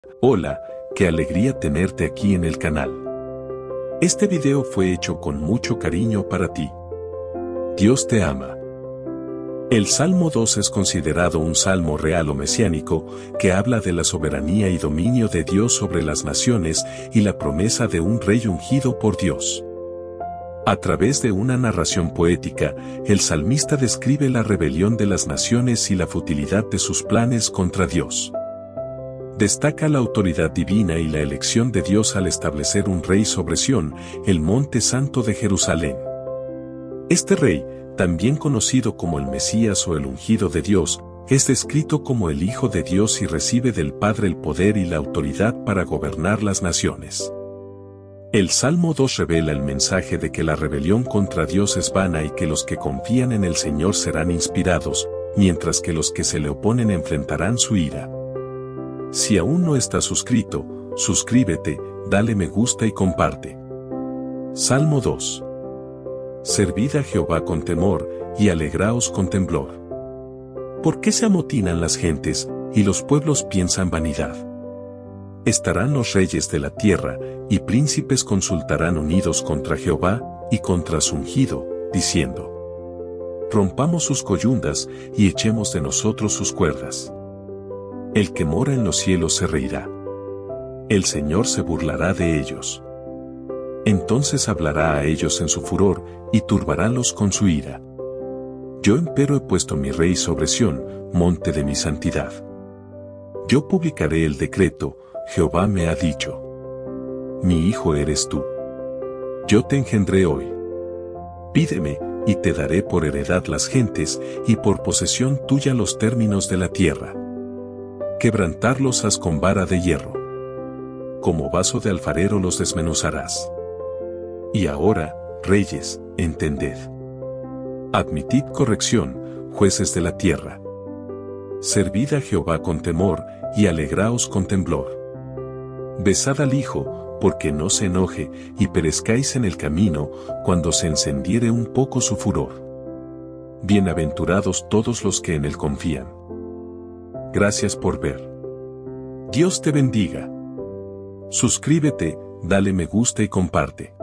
Hola, qué alegría tenerte aquí en el canal. Este video fue hecho con mucho cariño para ti. Dios te ama. El Salmo 2 es considerado un salmo real o mesiánico que habla de la soberanía y dominio de Dios sobre las naciones y la promesa de un rey ungido por Dios. A través de una narración poética, el salmista describe la rebelión de las naciones y la futilidad de sus planes contra Dios. Destaca la autoridad divina y la elección de Dios al establecer un rey sobre Sión, el monte santo de Jerusalén. Este rey, también conocido como el Mesías o el ungido de Dios, es descrito como el Hijo de Dios y recibe del Padre el poder y la autoridad para gobernar las naciones. El Salmo 2 revela el mensaje de que la rebelión contra Dios es vana y que los que confían en el Señor serán inspirados, mientras que los que se le oponen enfrentarán su ira. Si aún no estás suscrito, suscríbete, dale me gusta y comparte. Salmo 2. Servid a Jehová con temor, y alegraos con temblor. ¿Por qué se amotinan las gentes, y los pueblos piensan vanidad? Estarán los reyes de la tierra, y príncipes consultarán unidos contra Jehová, y contra su ungido, diciendo: rompamos sus coyundas, y echemos de nosotros sus cuerdas. El que mora en los cielos se reirá. El Señor se burlará de ellos. Entonces hablará a ellos en su furor, y turbarálos con su ira. Yo empero he puesto mi rey sobre Sión, monte de mi santidad. Yo publicaré el decreto, Jehová me ha dicho. Mi hijo eres tú. Yo te engendré hoy. Pídeme, y te daré por heredad las gentes, y por posesión tuya los términos de la tierra. Quebrantarlos has con vara de hierro. Como vaso de alfarero los desmenuzarás. Y ahora, reyes, entended. Admitid corrección, jueces de la tierra. Servid a Jehová con temor, y alegraos con temblor. Besad al Hijo, porque no se enoje, y perezcáis en el camino, cuando se encendiere un poco su furor. Bienaventurados todos los que en él confían. Gracias por ver. Dios te bendiga. Suscríbete, dale me gusta y comparte.